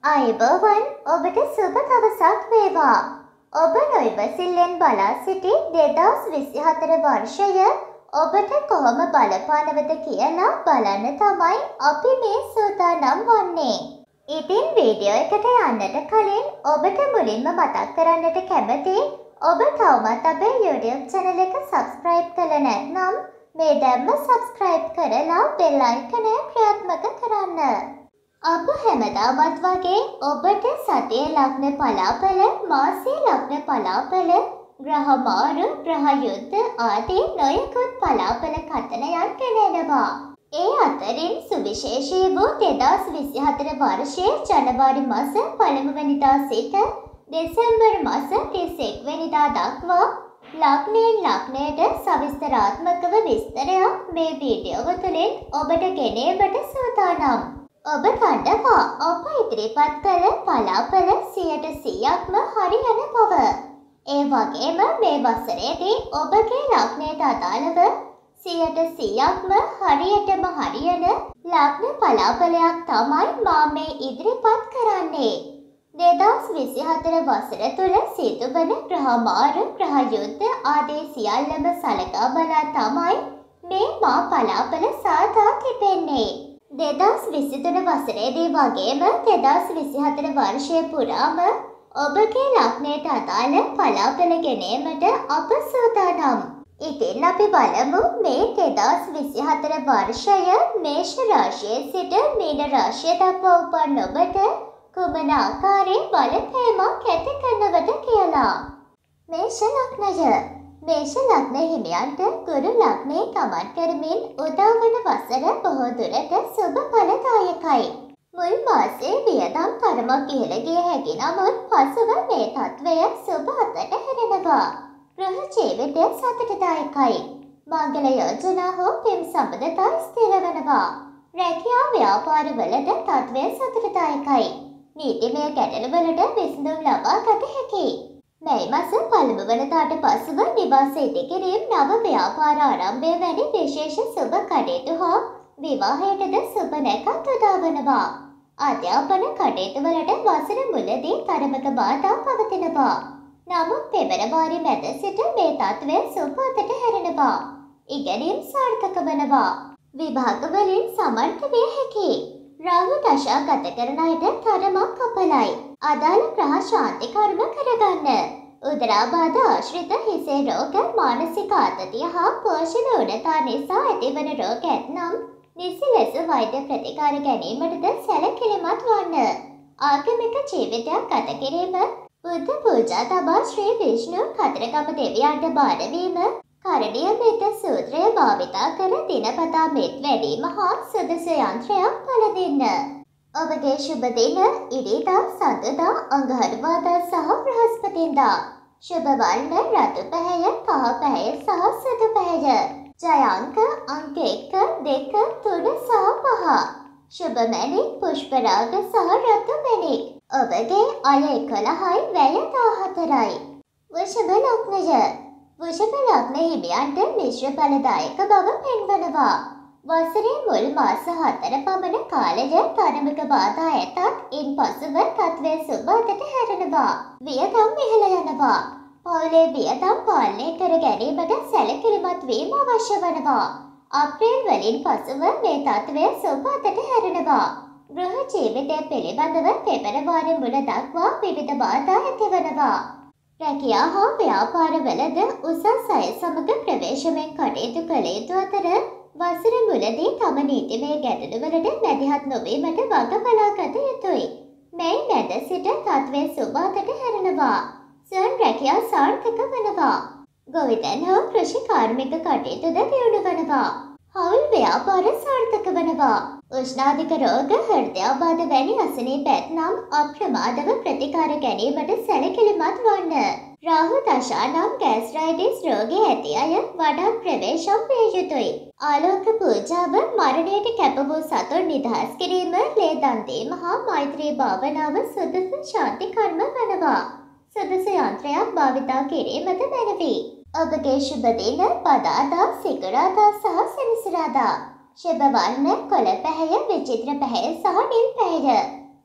අයිබෝවන් ඔබට සුබ දවසක් වේවා. ඔබ නොයිවසිල්ලෙන් බලා සිටි 2024 වර්ෂය ඔබට කොහොම බලපානවද කියලා බලන්න තමයි අපි මේ සූදානම් වන්නේ. ඉතින් වීඩියෝ එකට යන්නට කලින් ඔබට මුලින්ම මතක් කරන්නට කැමති ඔබ තවමත් අපේ YouTube channel එක subscribe කළා නැත්නම් මේ දැම්ම subscribe කරලා bell icon එක ක්‍රියාත්මක කරන්න. අප හැමදාමත් වගේ ඔබට සතිය ලග්න පලාඵල මාසයේ ලග්න පලාඵල ග්‍රහ මාරු ග්‍රහ යුද්ධ ආදී නොයෙකුත් පලාඵල කතනයන් ගෙනෙනවා. ඒ අතරින් සුවිශේෂී වූ 2024 වර්ෂයේ ජනවාරි මාස 1 වෙනිදා සිට දෙසැම්බර් මාස 31 වෙනිදා දක්වා ලග්නයෙන් ලග්නයට සවිස්තරාත්මකව විස්තරයක් මේ වීඩියෝව තුළින් ඔබට ගෙනීමට සූදානම්. ඔබ දන්නවා අප ඉදිරිපත් කළ පලාඵල 100%ක්ම හරියන බව. ඒ වගේම මේ වසරේදී ඔබගේ ලග්නයට අදාළව 100%ක්ම හරියටම හරියන ලග්න පලාඵලයක් තමයි මා මේ ඉදිරිපත් කරන්නේ. 2024 වසර තුළ සිදුවන ග්‍රහ මාරු ග්‍රහ යුද්ධ ආදී සියල්ලම සලකා බලා තමයි මේ මා පලාඵල සාදා තිබෙන්නේ. 2023 වසරේදී වගේම 2024 වර්ෂය පුරාම ඔබගේ ලග්නයට අදාළ පලාඵල ගෙනීමට අප සූදානම්. ඉතින් අපි බලමු මේ 2024 වර්ෂය මේෂ රාශියේ සිට මීන රාශිය දක්වා උපන් ඔබට කුමන ආකාරයේ බලපෑමක් ඇති කරනවද කියලා. මේෂ ලග්නය. මේෂ ලග්න හිමියන්ට ගුරු ලග්නයේ ගමන් කරමින් උදා වන වසර බොහෝ දුරට සුබ ඵලදායකයි. මුල් මාසයේ වියදම් තරමක් ඉහළ ගිය හැකි නමුත් පසුව මේ තත්වය සුබ අතට හැරෙනවා. ගෘහ ජීවිතය සතුටදායකයි. මංගල යෝජනා හෝ පෙම් සම්බන්ධතා ස්ථිර වෙනවා. රැකියා ව්‍යාපාරවලට තත්වය සතුටදායකයි. නීතිමය ගැටලුවලට විසඳුම් ලබා ගත හැකියි. මැයි මාස 1 වෙනිදාට පසුව නිවාස ඉදිකිරීම නව ව්‍යාපාර ආරම්භය වැනි විශේෂ සුබ කටයුතු හා විවාහයටද සුබ නැකත් උදා වනවා. අධ්‍යාපන කටයුතු වලට වසර මුලදී තරමක බාධා පවතිනවා. නමුත් පෙබරවාරි මැද සිට මේ තත්ත්වය සුබ අතට හැරෙනවා. ඉගෙනීම් සාර්ථක වෙනවා. විභාග වලින් සමර්ථ විය හැකියි. රාහු දශා ගත කරන අයට තරමක් අපලයි. අදාළ ග්‍රහ ශාන්ති කර්ම කරගන්න. උදරාබාධ ආශ්‍රිත හිසේ රෝග මානසික ආතතිය හා පෝෂණ උණතා නිසා ඇතිවන රෝග ඇතනම් නිසි ලෙස වෛද්‍ය ප්‍රතිකාර ගැනීමටද සැලකිලිමත් වන්න. ආගමික ජීවිතයක් ගත කිරීම බුද්ධ පූජා තබා ශ්‍රී විෂ්ණු කතරගම දෙවියන්ට බාරවීම කරණීය මෙත්ත සූත්‍රය භාවිතා කර දිනපතා මෙත් වැඩීම හා සුදුසු යන්ත්‍රයක් පළදින්න. ඔබගේ ශුභ දින ඉරිදා සඳුදා අඟහරුවාදා සහ බ්‍රහස්පතින්දා. ශුභ වර්ණ රතු පැහැය කහ පැහැය සහ සුදු පැහැය. ජය අංක 1 2 3 සහ 5. ශුභ මැණික් පුෂ්පරාග සහ රතු මැණික්. ඔබගේ අය 11යි වැය 14යි. වෘෂභ ලග්නය. වෘෂභ ලග්න හිමියන්ට මිශ්‍ර ඵලදායක බව පෙන්වනවා. වසරේ මුල් මාස 4 පමණ කාලය තරමක බාධා ඇතත් ඉන්පසුව තත්වය සුබ අතට හැරෙනවා. වියදම් ඉහළ යනවා. පවුලේ වියදම් පාලනය කර ගැනීමට සැලකිලිමත් වීම අවශ්‍ය වනවා. අප්‍රේල් වලින් පසුව මේ තත්වය සුබ අතට හැරෙනවා. ගෘහ ජීවිතය පිළිබඳව පෙබරවාරි මුල දක්වා විවිධ බාධා ඇතිවනවා. රැකියා හා ව්‍යාපාරවලද උසස් අය සමග ප්‍රවේශමෙන් කටයුතු කළ යුතු අතර වසර මුලදී තම නීතිමය ගැටලුවලට මැදිහත් නොවීමට වග බලා ගත යුතුයි. මැයි මැද සිට තත්වය සුබ අතට හැරෙනවා. ස්වයං රැකියා සාර්ථක වෙනවා. ගොවිතැන් හා කෘෂි කාර්මික කටයුතුද දියුණු වෙනවා. හවුල් ව්‍යාපාර සාර්ථක වෙනවා. උෂ්ණාධික රෝග හෘදයාබාධ වැනි අසනීප ඇතනම් අප්‍රමාදව ප්‍රතිකාර ගැනීමට සැලකිලිමත් වන්න. රාහු දශා නම් ගෑස්ට්‍රයිටිස් රෝගය ඇති අය වඩා ප්‍රවේශම් විය යුතුයි. ආලෝක පූජාව මරණයට කැප වූ සතුන් නිදහස් කිරීම ලේ දන් දීම හා මෛත්‍රී භාවනාව සුදුසු ශාන්ති කර්ම වෙනවා. සුදුසු යන්ත්‍රයක් භාවිතා කිරීමද මැනවි. ඔබගේ ශුභ දින බදාදා සිකුරාදා සහ සෙනසුරාදා. ශුභ වර්ණ කොළ පැහැය විචිත්‍ර පැහැය සහ නිල් පැහැය.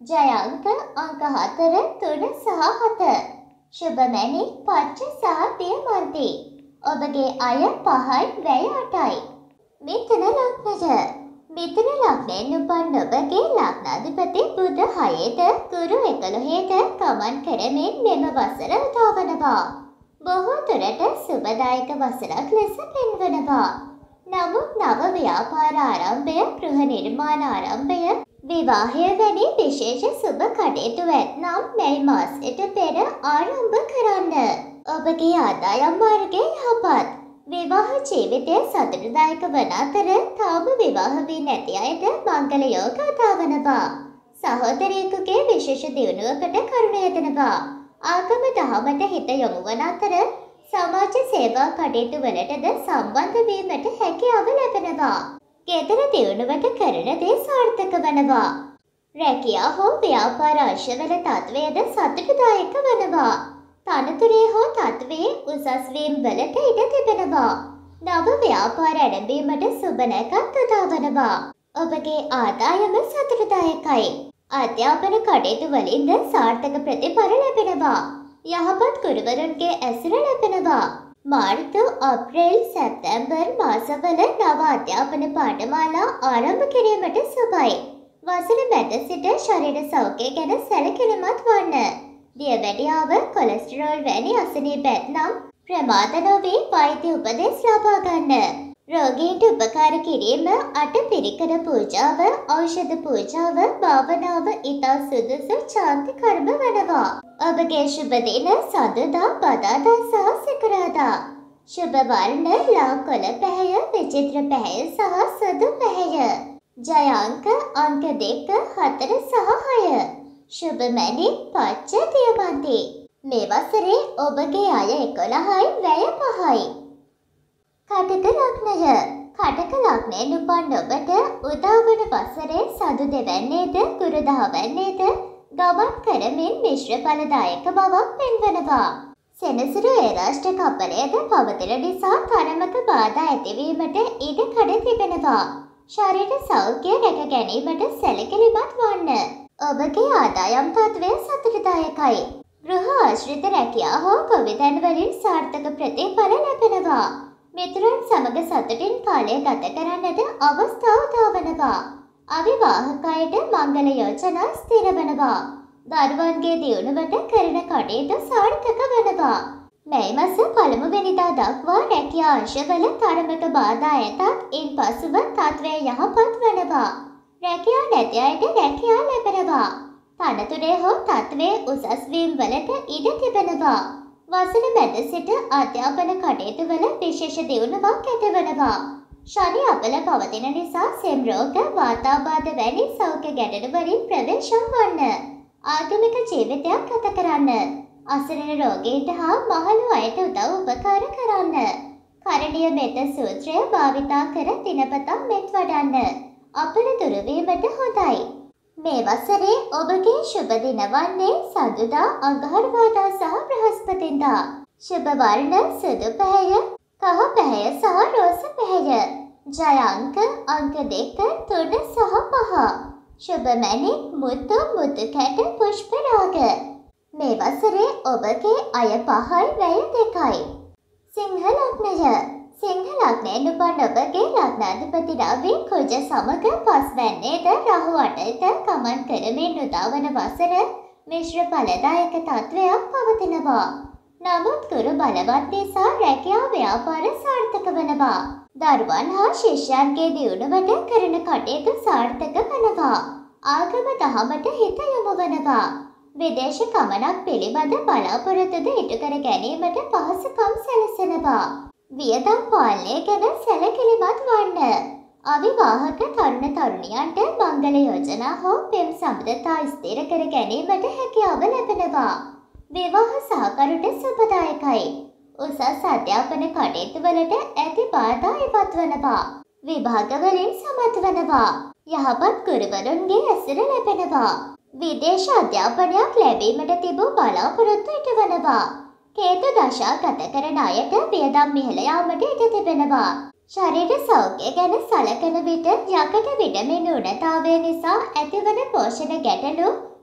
ජය අංක අංක 4 3 සහ 7. ශුභ මැණික් පච්ච සහ දියමන්ති. ඔබගේ අය 5යි වැය 8යි. මිථුන ලග්නය. මිථුන ලග්නයෙන් උපන් ඔබගේ ලග්නාධිපති බුධ 6ට ගුරු 11ට ගමන් කරමින් මෙම වසර උදාවනවා. බොහෝ දුරට සුබදායක වසරක් ලෙස පෙන්වනවා. නමුත් නව ව්‍යාපාර ආරම්භය, ගෘහ නිර්මාණ ආරම්භය, විවාහය වැනි විශේෂ සුබ කටයුතු ඇතනම් මේ මාසයට පෙර ආරම්භ කරන්න. ඔබගේ ආදායම් මාර්ගය යහපත්. විවාහ ජීවිතය සතුටුදායක වන අතර තාම විවාහ වී නැති අයට මංගල යෝග උදාවනවා. සහෝදරයෙකුගේ විශේෂ දියුණුවකට කරුණ යෙදෙනවා. ආගම දහමට හිත යොමු වන අතර සමාජ සේවා කටයුතු වලටද සම්බන්ධ වීමට හැකියාව ලැබෙනවා. ගෙදර දියුණුවට කරන දේ සාර්ථක වනවා. රැකියා හෝ ව්‍යාපාර අංශවල තත්වයද සතුටුදායක වනවා. තනතුරේ හෝ තත්වයේ උසස් වීම් වලට ඉඩ තිබෙනවා. නව ව්‍යාපාර ආරම්භීමට සුබ නැකත් උදාවනවා. ඔබගේ ආදායම සතුටුදායකයි. අධ්‍යාපන කටයුතු වලින්ද සාර්ථක ප්‍රතිඵල ලැබෙනවා. යහපත් ගුරුවරුන්ගේ ඇසුර ලැබෙනවා. මාර්තු, අප්‍රේල්, සැප්තැම්බර් මාසවල නව අධ්‍යාපන පාඨමාලා ආරම්භ කිරීමට සුබයි. වසර මැද සිට ශරීර සෞඛ්‍යය ගැන සැලකිලිමත් වන්න. දියවැඩියාව, කොලෙස්ටරෝල් වැනි අසනීප ඇතනම් ප්‍රමාද නොවී වෛද්‍ය උපදෙස් ලබා ගන්න. රෝගීන්ට උපකාර කිරීම, අටපිරිකර පූජාව, ඖෂධ පූජාව, භාවනාව ඉතා සුදුසු චාන්ති කර්ම වනවා. ඔබගේ ශුභ දින සඳුදා, බදාදා සහ සිකුරාදා. ශුභ වර්ණ ලා කොළ පැහැය, විචිත්‍ර පැහැය සහ සුදු පැහැය. ජය අංක අංක 2 4 සහ 6. ශුභ මැණික් පච්ච දියමන්ති. මේ වසරේ ඔබගේ අය 11යි වැය 5යි. කටක ලග්නය. කටක ලග්නයෙන් උපන් ඔබට උදාවන වසරේ සඳු දෙවැන්නේද ගුරු දහවැන්නේද ගමන් කරමින් මිශ්‍ර ඵලදායක බවක් පෙන්වනවා. සෙනසුරු ඒරාෂ්ට්‍ර කපලයද පවතින නිසා තරමක බාධා ඇතිවීමට ඉඩ කඩ තිබෙනවා. ශරීර සෞඛ්‍ය රැක ගැනීමට සැලකිලිමත් වන්න. ඔබගේ ආදායම් තත්ත්වය සතුටුදායකයි. ගෘහ ආශ්‍රිත රැකියා හෝ ගොවිතැන් වලින් සාර්ථක ප්‍රතිඵල ලැබෙනවා. මිතුරන් සමග සතුටින් කාලය ගත කරන්නට අවස්ථාව උදාවනවා. අවිවාහක අයට මංගල යෝජනා ස්ථිර වනවා. දරුවන්ගේ දියුණුවට කරන කටයුතු සාර්ථක වනවා. මේ මාස පළමුවෙනිදා දක්වා රැකියා අංශවල තරමක බාධා ඇතත් ඉන්පසුව තත්ත්වය යහපත් වනවා. රැකියා නැති අයට රැකියා ලැබෙනවා. තනතුරේ හෝ තත්ත්වයේ උසස් වීම් වලට ඉඩ තිබෙනවා. වසර මැද සිට අධ්‍යාපන කටයුතු වල විශේෂ දියුණුවක් ඇතිවනවා. ශනි අපල පවතින නිසා සෙම් රෝග, වාතාබාධ වැනි සෞඛ්‍ය ගැටලු වලින් ප්‍රවේශම් වන්න. ආගමික ජීවිතයක් ගත කරන්න. අසරණ රෝගීන්ට හා මහලු අයට උදව් උපකාර කරන්න. කරණීය මෙත්ත සූත්‍රය භාවිතා කර දිනපතා මෙත් වඩන්න. අපල දුරු වීමට හොඳයි. මේ වසරේ ඔබගේ ශුභ දින වන්නේ සඳුදා, අඟහරුවාදා සහ බ්‍රහස්පතින්දා. ශුභ වර්ණ සුදු පැහැය, කහ පැහැය සහ රෝස පැහැය. ජය අංක අංක 2 3 සහ 5. ශුභ මැණික් මුතු, මුතු කැට, පුෂ්ප රාග. මේ වසරේ ඔබගේ අය 5යි වැය 2යි. සිංහ ලග්නය. සිංහ ලග්නයෙන් උපන් ඔබගේ ලග්නාධිපති රවි කුජ සමග පස්වැන්නේද රාහු 8ට ගමන් කරමින් උදාවන වසර මිශ්‍ර ඵලදායක තත්වයක් පවතිනවා. නමුත් ගුරු බලවත් නිසා රැකියා ව්‍යාපාර සාර්ථක වනවා. දරුවන් හා ශිෂ්‍යයන්ගේ දියුණුවට කරන කටයුතු සාර්ථක වනවා. ආගම දහමට හිත යොමු වනවා. විදේශ ගමනක් පිළිබඳ බලාපොරොත්තුද ඉටු කර ගැනීමට පහසුකම් සැලසෙනවා. වියදම් පාලනය ගැන සැලකිලිමත් වන්න. අවිවාහක තරුණ තරුණියන්ට මංගල යෝජනා හෝ පෙම් සම්බන්ධතා ස්ථිර කර ගැනීමට හැකියාව ලැබෙනවා. විවාහ සහකරුට සුබදායකයි. උසස් අධ්‍යාපන කටයුතු වලට ඇති බාධා ඉවත් වනවා. විභාග වලින් සමත් වනවා. යහපත් ගුරුවරුන්ගේ ඇසුර ලැබෙනවා. විදේශ අධ්‍යාපනයක් ලැබීමට තිබූ බලාපොරොත්තු ඉටුවනවා. කේතු දශා ගත කරන අයට වියදම් මිහිල යාමට ඉඩ තිබෙනවා. ශරීර සෞඛ්‍ය ගැන සලකන විට යකඩ විටමින් ඌනතාවය නිසා ඇතිවන පෝෂණ ගැටලු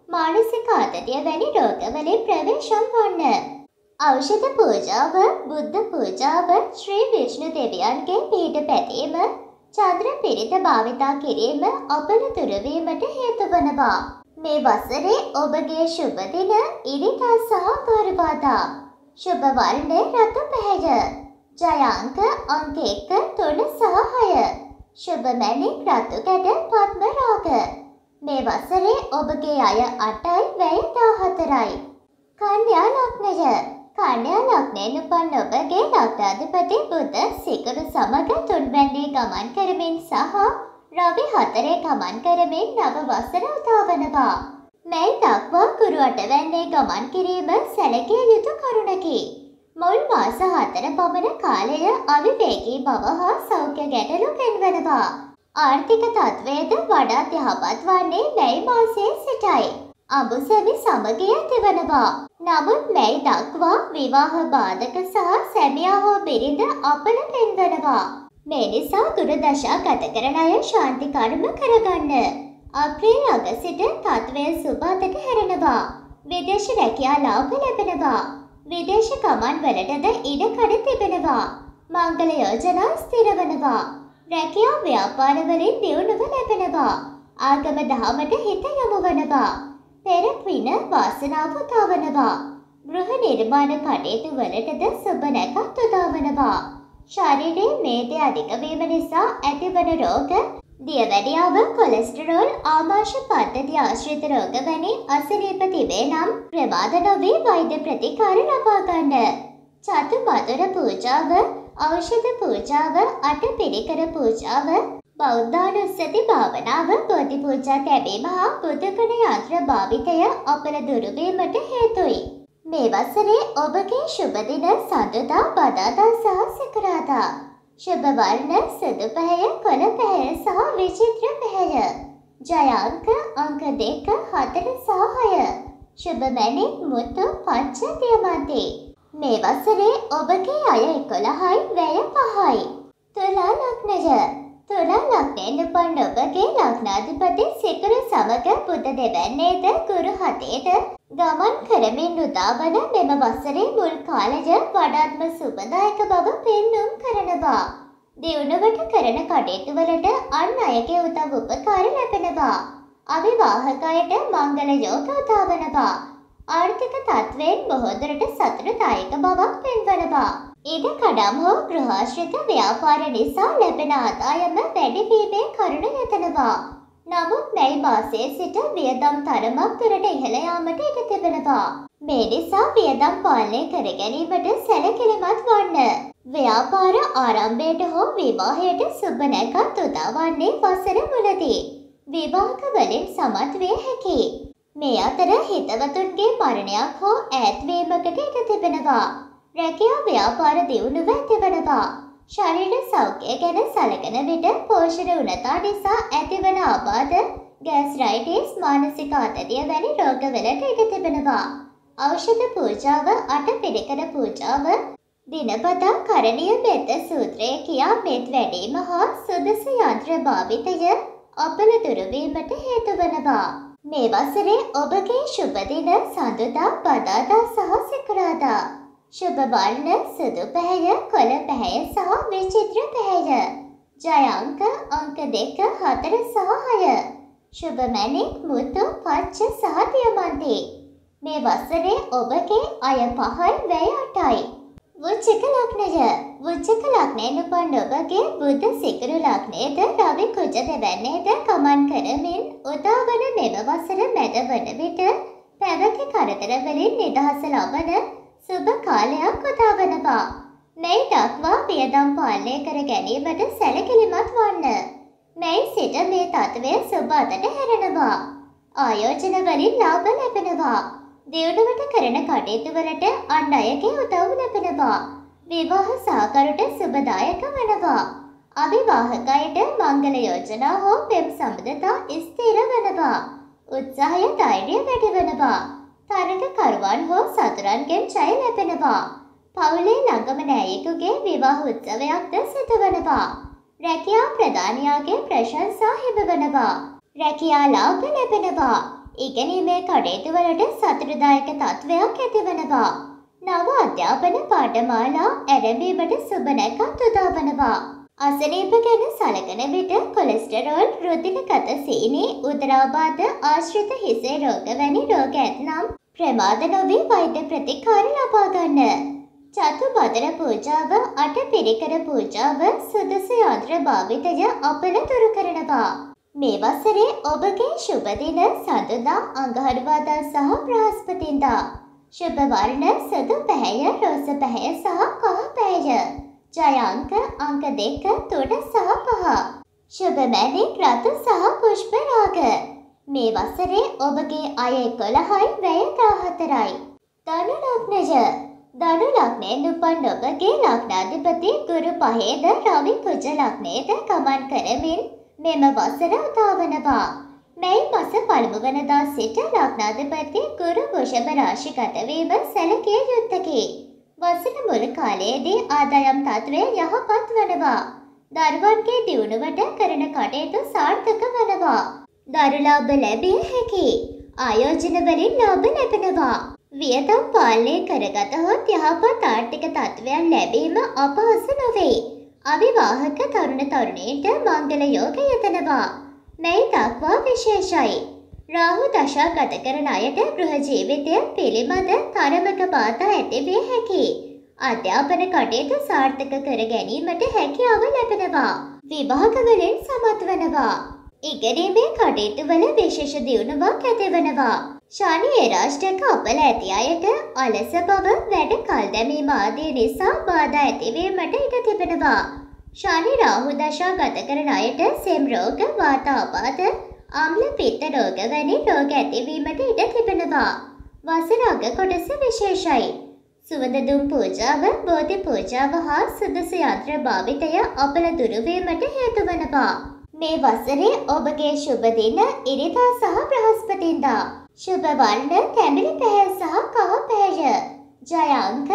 මානසික ආතතිය වැනි රෝගවලින් ප්‍රවේශම් වන්න. ඖෂධ පූජාව, බුද්ධ පූජාව, ශ්‍රී විෂ්ණු දෙවියන්ගේ පීඨ පැතීම, චන්ද්‍ර පිරිත භාවිතා කිරීම අපල දුරවීමට හේතු වනවා. මේ වසරේ ඔබගේ ශුභ දින ඉරිදා සහ බරවාදා. ශුභ වර්ණය රතු පැහැය. ජය අංක අංක 1, 3 සහ 6. ශුභ මැණික් රතු කැට පద్ම රාග. මේ වසරේ ඔබගේ අය 8යි වැය 14යි. කන්‍යා ලග්නය. කන්‍යා ලග්නයෙන් උපන් ඔබගේ ලග්නාධිපති බුධ සිකුරු සමග තුන්වැන්නේ ගමන් කරමින් සහ රවි 4 ගමන් කරමින් නව වසර උදාවනවා. මේ දක්වා ගුරු 8වැන්නේ ගමන් කිරීම සැලකිය යුතු කරුණකි. මුල් මාස 4 පමණ කාලය අවිවේකී බව හා සෞඛ්‍ය ගැටලු පෙන්වනවා. ආර්ථික තත්ත්වයද වඩාත් යහපත් වන්නේ මැයි මාසයේ සිටයි. අඹුසැමි සමගිය තිබෙනවා. නමුත් මැයි දක්වා විවාහ බාධක සහ සැමියා හෝ බිරිඳ අපල පෙන්වනවා. මේ නිසා දුරදශා ගත කරන අය ශාන්ති කර්ම කරගන්න. අප්‍රේල් අග සිට තත්ත්වය සුබ අතට හැරෙනවා. විදේශ රැකියා ලාභ ලැබෙනවා. විදේශ ගමන් වලටද ඉඩ කඩ තිබෙනවා. මංගල යෝජනා ස්ථිර වෙනවා. රැකියා ව්‍යාපාර වලින් දියුණුව ලැබෙනවා. ආගම දහමට හිත යොමු වෙනවා. පෙර පින වාසනාව උදාවනවා. ගෘහ නිර්මාණ කටයුතු වලටද සුබ නැකත් උදාවනවා. ශරීරයේ මේද අධික වීම නිසා ඇතිවන රෝග, දියවැඩියාව, කොලෙස්ටරෝල්, ආමාශය පද්ධති ආශ්‍රිත රෝග වැනි අසනීප තිබේ නම් ප්‍රමාද නොවී වෛද්‍ය ප්‍රතිකාර ලබා ගන්න. චතු මధుර පූජාව, ඖෂධ පූජාව, අටපිරිකර පූජාව, බෞද්ධානුස්සති භාවනාව, බෝධි පූජා තැබීම හා බුදුගුණ යන්ත්‍ර භාවිතය අපල දුරු වීමට හේතුයි. මේ වසරේ ඔබගේ ශුභ දින සඳුදා, බදාදා සහ සිකුරාදා. ශුභ වර්ණ සුදු පැහැය, කොළ පැහැය සහ විචිත්‍ර පැහැය. ජය අංක අංක 2, 4 සහ 6. ශුභ මැණික් මුතු පච්ච දියමන්ති. මේ වසරේ ඔබගේ අය 11යි වැය 5යි. තුලා ලග්නය. තුලා ලග්නයෙන් උපන් ඔබගේ ලග්නාධිපති සිකුරු සමග බුධ දෙවැන්නේද ගුරු 7ට ගමන් කරමින් උදාවන මෙම වසරේ මුල් කාලය වඩාත්ම සුබදායක බව පෙන්නුම් කරනවා. දියුණුවට කරන කටයුතු වලට අන් අයගේ උදව් උපකාර ලැබෙනවා. අවිවාහකයට මංගල යෝග උදාවනවා. ආර්ථික තත්ත්වයෙන් බොහෝ දුරට සතුටුදායක බවක් පෙන්වනවා. ඉඩ කඩම් හෝ ගෘහාශ්‍රිත ව්‍යාපාර නිසා ලැබෙන ආදායම වැඩි වීමේ කරුණ යෙදෙනවා. නමුත් මැයි මාසයේ සිට වියදම් තරමක් දුරට ඉහළ යාමට ඉඩ තිබෙනවා. මේ නිසා වියදම් පාලනය කර ගැනීමට සැලකිලිමත් වන්න. ව්‍යාපාර ආරම්භයට හෝ විවාහයට සුබ නැකත් උදාවන්නේ වසර මුලදී. විවාහක වලින් සමත් විය හැකියි. මේ අතර හිතවතුන්ගේ මරණයක් හෝ ඈත්වීමකට ඉඩ තිබෙනවා. රැකියා ව්‍යාපාර දියුණුව ඇතිවනවා. ශරීර සෞඛ්‍යය ගැන සැලකෙන විට පෝෂණ උණතා නිසා ඇතිවන ආබාධ, ගෑස්ට්‍රයිටිස්, මානසික ආතතිය වැනි රෝගවලට ඉඩ තිබෙනවා. ඖෂධ පූජාව, අටපිරිකර පූජාව, දිනපතා කරණීය මෙත්ත සූත්‍රය කියා මෙත් වැඩීම හා සුදුසු යන්ත්‍ර භාවිතය අපල දුරු වීමට හේතු වනවා. මේ වසරේ ඔබගේ ශුභ දින සඳුදා, බදාදා සහ සිකුරාදා. ශුභ වර්ණ සුදු පැහැය, කොළ පැහැය සහ විචිත්‍ර පැහැය. ජය අංක අංක 2, 4 සහ 6. ශුභ මැණික් මුතු පච්ච සහ දියමන්ති. මේ වසරේ ඔබගේ අය 5යි වැය 8යි. වෘශ්චික ලග්නය. වෘශ්චික ලග්නයෙන් උපන් ඔබගේ බුධ සිකුරු ලග්නයේද රවි කුජ දෙවැන්නේද ගමන් කරමින් උදාවන මෙම වසර මැද වන විට පැවති කරදර වලින් නිදහස ලබන සුබ කාලයක් උදාවනවා. මේ දක්වා වියදම් පාලනය කර ගැනීමට සැලකිලිමත් වන්න. මේ සිට මේ තත්ත්වය සුබ අතට හැරෙනවා. ආයෝජන වලින් ලාභ ලැබෙනවා. දියුණුවට කරන කටයුතු වලට අන් අයගේ උදව් ලැබෙනවා. විවාහ සහකරුට සුබදායක වෙනවා. අවිවාහකයට මංගල යෝජනා හෝ පෙම් සම්බන්ධතා ස්ථිර වෙනවා. උත්සාහය ධෛර්යය වැඩි වෙනවා. තරගකරුවන් හෝ සතුරන්ගෙන් ජය ලැබෙනවා. පවුලේ ළඟම නෑයෙකුගේ විවාහ උත්සවයක්ද සිදුවනවා. රැකියා ප්‍රධානියාගේ ප්‍රශංසා හිමිවනවා. රැකියා ලාභ ලැබෙනවා. ඉගෙනීමේ කටයුතු වලට සතුටුදායක තත්ත්වයක් ඇතිවනවා. නව අධ්‍යාපන පාඨමාලා ආරම්භීමට සුබ නැකත් උදා වනවා. අසනීප ගැන සලකන විට කොලෙස්ටරෝල්, රුධිරගත සීනි, උදරාබාධ, ආශ්‍රිත හිසේ රෝග වැනි රෝග ඇතනම් ප්‍රමාද නොවී වෛද්‍ය ප්‍රතිකාර ලබා ගන්න. චතු බදර පූජාව, අට පිරිකර පූජාව, සුදුසු යන්ත්‍ර භාවිතය අපල දුරු කරනවා. මේ වසරේ ඔබගේ ශුභ දින සඳුදා, අඟහරුවාදා සහ බ්‍රහස්පතින්දා. ශුභ වර්ණ සුදු පැහැය, රෝස පැහැය සහ කහ පැහැය. ජය අංක 2, 3 සහ 5. ශුභ මැණික් රතු සහ පුෂ්ප රාග. මේ වසරේ ඔබගේ අය 11යි, වැය 14යි. ධනු ලග්නය. ධනු ලග්නයෙන් උපන් ඔබගේ ලග්නාධිපති ගුරු පහේද රවි කුජ ලග්නයේද ගමන් කරමින් මෙම වසර උදා වනවා. මැයි මාස පළමු වනදා සිට ලග්නාධිපති ගුරු වෘෂභ රාශිගත වීම සැලකිය යුත්තකි. වසර මුල් කාලයේදී ආදායම් තත්ත්වය යහපත් වනවා. දරුවන්ගේ දියුණුවට කරන කටයුතු සාර්ථක වනවා. දරු ලාභ ලැබිය හැකියි. ආයෝජන වලින් ලාභ ලැබෙනවා. වියදම් පාලනය කරගතහොත් යහපත් ආර්ථික තත්ත්වයන් ලැබීම අපහසු නොවේ. අවිවාහක තරුණ තරුණීන්ට මංගල යෝග යෙදෙනවා. මැයි දක්වා විශේෂයි. රාහු දශා ගත කරන අයට ගෘහ ජීවිතය පිළිබඳ තරමක බාධා ඇති විය හැකියි. අධ්‍යාපන කටයුතු සාර්ථක කර ගැනීමට හැකියාව ලැබෙනවා. විභාග වලින් සමත් වෙනවා. ඉගෙනීමේ කටයුතු වල විශේෂ දියුණුවක් ඇතිවනවා. ශනි ඒරාෂ්ටක අපල ඇති අයට අලස බව, වැඩ කල් දැමීම ආදී නිසා බාධා ඇතිවීමට ඉඩ තිබෙනවා. ශනි රාහු දශා ගත කරන අයට සෙම් රෝග, වාත ආබාධ, අම්ල පිත්ත රෝග වැනි රෝග ඇතිවීමට ඉඩ තිබෙනවා. වසර අග කොටස විශේෂයි. සුවඳ දුම් පූජාව, බෝධි පූජාව හා සුදුසු යන්ත්‍ර භාවිතය අපල දුරු වීමට හේතු වනවා. මේ වසරේ ඔබගේ ශුභ දින ඉරිදා සහ බ්‍රහස්පතින්දා. ශුභ වර්ණ තැඹිලි පැහැය සහ කහ පැහැය. ජය අංක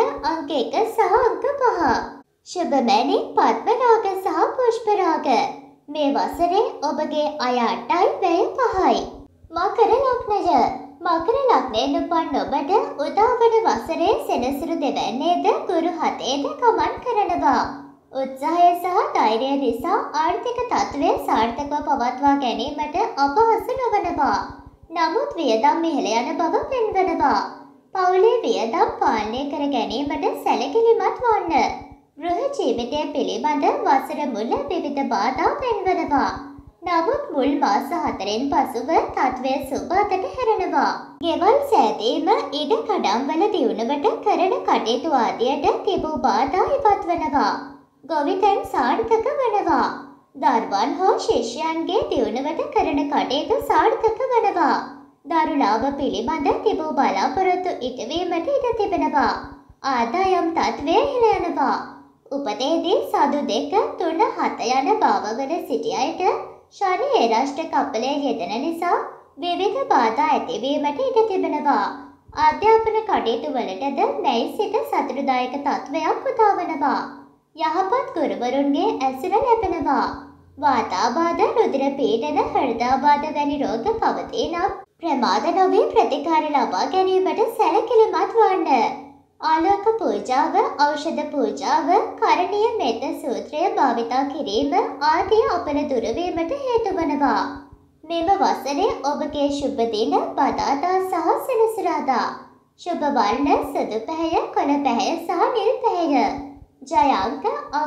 1 සහ අංක 5. ශුභ මැණික් පද්ම රාග සහ පුෂ්ප රාග. මේ වසරේ ඔබගේ අය 8යි, වැය 5යි. මකර ලග්නය. මකර ලග්නයෙන් උපන් ඔබට උදා වන වසරේ සෙනසුරු දෙවැන්නේද ගුරු 7ේද ගමන් කරනවා. උත්සාහය සහ ධෛර්යය නිසා ආර්ථික තත්ත්වය සාර්ථකව පවත්වා ගැනීමට අපහසු නොවනවා. නමුත් වියදම් ඉහළ යන බව පෙන්වනවා. පවුලේ වියදම් පාලනය කර ගැනීමට සැලකිලිමත් වන්න. ගෘහ ජීවිතය පිළිබඳ වසර මුල විවිධ බාධා පෙන්වනවා. නමුත් මුල් මාස 4න් පසුව තත්ත්වය සුබ අතට හැරෙනවා. ගෙවල් සෑදීම, ඉඩ කඩම්වල දියුණුවට කරන කටයුතු ආදියට තිබූ බාධා ඉවත් වනවා. ගොවිතැන් සාර්ථක වනවා. දරුවන් හෝ ශිෂ්‍යයන්ගේ දියුණුවට කරන කටයුතු සාර්ථක වනවා. දරු ලාභ පිළිබඳ තිබූ බලාපොරොත්තු ඉටුවීමට ඉඩ තිබෙනවා. ආදායම් තත්ත්වය ඉහළ යනවා. උපතේදී සදු 2, 3, 7 යන භාවවල සිටි අයට ශනි ඒරාෂ්ටක අපලය යෙදෙන නිසා විවිධ බාධා ඇතිවීමට ඉඩ තිබෙනවා. අධ්‍යාපන කටයුතු වලටද මැයි සිට සතුටුදායක තත්ත්වයක් උදා වනවා. යහපත් ගුරුවරුන්ගේ ඇසුර ලැබෙනවා. වාතාබාධ, රුධිර පීඩන, හෘදාබාධ වැනි රෝග පවතී නම් ප්‍රමාද නොවී ප්‍රතිකාර ලබා ගැනීමට සැලකිලිමත් වන්න. ආලෝක පූජාව, ඖෂධ පූජාව, කරණීය මෙත්ත සූත්‍රය භාවිතා කිරීම ආදී අපල දුරු වීමට හේතු වනවා. මෙම වසරේ ඔබගේ ශුභ දින බදාදා සහ සෙනසුරාදා. ශුභ වර්ණ සුදු පැහැය, කොළ පැහැය සහ නිල් පැහැය. ජය අංක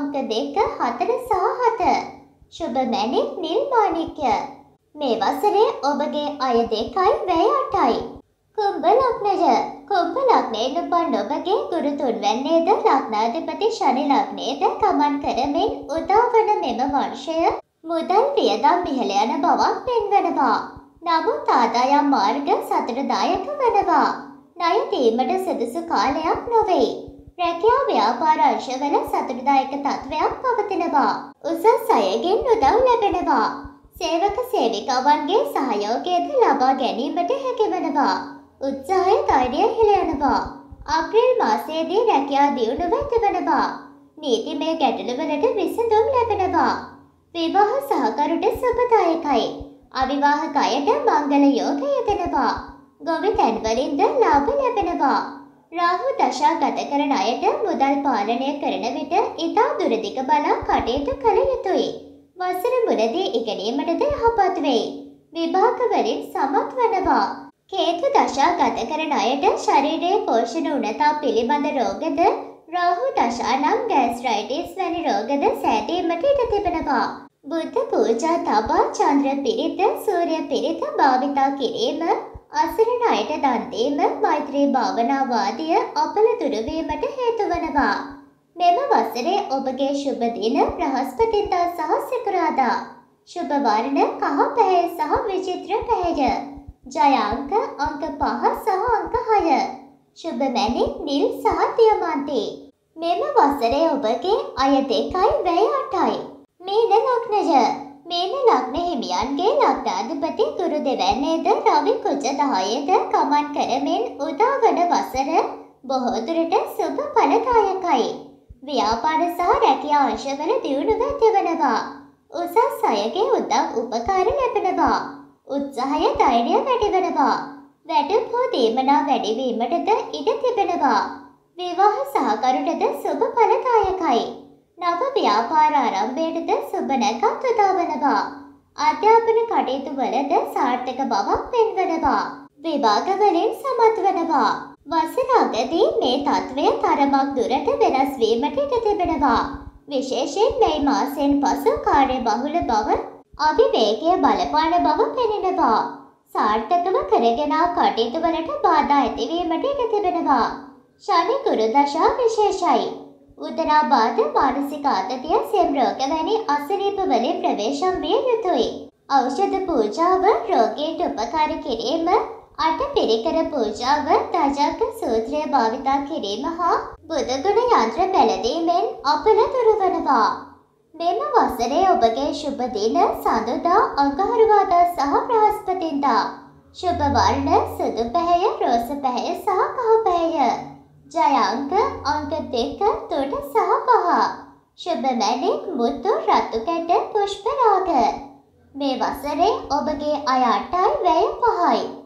2, 4 සහ 7. ශුභ මැණික් නිල් මාණික්‍ය. මේ වසරේ ඔබගේ අය 2යි, වැය 8යි. කුම්භ ලග්නය. කුම්භ ලග්නයෙන් උපන් ඔබගේ ගුරු තුන්වැන්නේද ලග්නාධිපති ශනි ලග්නයේද ගමන් කරමින් උදා වන මෙම වර්ෂය මුදල් වියදම් ඉහළ යන බවක් පෙන්වනවා. නමුත් ආදායම් මාර්ග සතුටුදායක වනවා. ණය දීමට සුදුසු කාලයක් නොවේ. රැකියා ව්‍යාපාර අංශවල සතුටුදායක තත්ත්වයක් පවතිනවා. උසස් අයගෙන් උදව් ලැබෙනවා. සේවක සේවිකාවන්ගේ සහයෝගයද ලබා ගැනීමට හැකිවනවා. උත්සාහය ධෛර්යය ඉහළ යනවා. අප්‍රේල් මාසයේදී රැකියා දියුණුව ඇතිවනවා. නීතිමය ගැටලුවලට විසඳුම් ලැබෙනවා. විවාහ සහකරුට සුබදායකයි. අවිවාහක අයට මංගල යෝග යෙදෙනවා. ගොවි තැන්වලින්ද ලාභ ලැබෙනවා. රාහු දශා ගත කරන අයට මුදල් පාලනය කරන විට ඉතා දුරදිග බලා කටයුතු කළ යුතුයි. වසර මුලදී ඉගෙනීමටද යහපත් වෙයි. විභාග වලින් සමත් වනවා. කේතු දශා ගත කරන අයට ශරීරයේ පෝෂණ උණතා පිළිබඳ රෝගද රාහු දශා නම් ගෑස්ට්‍රයිටිස් වැනි රෝගද සෑදීමට ඉඩ තිබෙනවා. බුද්ධ පූජා තබා චන්ද්‍ර පිරිත සූර්ය පිරිත භාවිතා කිරීම අසරණ අයට දන් දීම මෛත්‍රී භාවනාව ආදිය අපල දුරු වීමට හේතු වනවා. මෙම වසරේ ඔබගේ ශුභ දින බ්‍රහස්පතින්දා සහ සිකුරාදා. ශුභ වර්ණ කහ පැහැය සහ විචිත්‍ර පැහැය. ජය අංක 5 සහ අංක 6. ශුභ මැණික් නිල් සහ දියමන්ති. මෙම වසරේ ඔබගේ අය 2යි වැය 8යි. මීන ලග්නය. මීන ලග්න හිමියන්ගේ ලග්නාධිපති ගුරු දෙවැන්නේද රවි කුජ 10ද ගමන් කරමින් උදා වන වසර බොහෝ දුරට සුභ ඵලදායකයි. ව්‍යාපාර සහ රැකියා අංශවල දියුණුව ඇතිවනවා. උසස් අයගේ උදව් උපකාර ලැබෙනවා. උත්සාහය ධෛර්යය වැඩි වෙනවා. වැඩ හෝ දීමනා වැඩි වීමටද ඉඩ තිබෙනවා. විවාහ සහකරුටද සුභ ඵලදායකයි. නව ව්‍යාපාර ආරම්භයටද සුබ නැකත් උදාවනවා. අධ්‍යාපන කටයුතු වලද සාර්ථක බවක් පෙන්වනවා. විභාග වලින් සමත් වෙනවා. වසර අගදී මේ තත්වය තරමක් දුරට වෙනස් වීමට ඉඩ තිබෙනවා. විශේෂයෙන් මේ මාසයෙන් පසු කාර්යබහුල බව අවිවේකය බලපාන බව පෙනෙනවා. සාර්ථකව කරගෙන කටයුතු වලට බාධා ඇතිවීමට ඉඩ තිබෙනවා. ශනි ගුරු දශා විශේෂයි. උදරාබාධ මානසික ආතතිය සෙම් රෝග වැනි අසනීප වලින් ප්‍රවේශම් විය යුතුයි. ඖෂධ පූජාව රෝගීන්ට උපකාර කිරීම අට පිරිකර පූජාව දජක සූත්‍රය භාවිතා කිරීම හා බුදුගුණ යන්ත්‍ර පැළඳීමෙන් අපල දුරවනවා. මෙම වසරේ ඔබගේ ශුභ දින සඳුදා අඟහරුවාදා සහ බ්‍රහස්පතින්දා. ශුභ වර්ණ සුදු පැහැය රෝස පැහැය සහ කහ පැහැය. ජය අංක 2 තුඩ සහ 5. ශුභ මැණික් මුතු රතු කැට පුෂ්ප රාග. මේ වසරේ ඔබගේ අය 8යි වැය 5යි.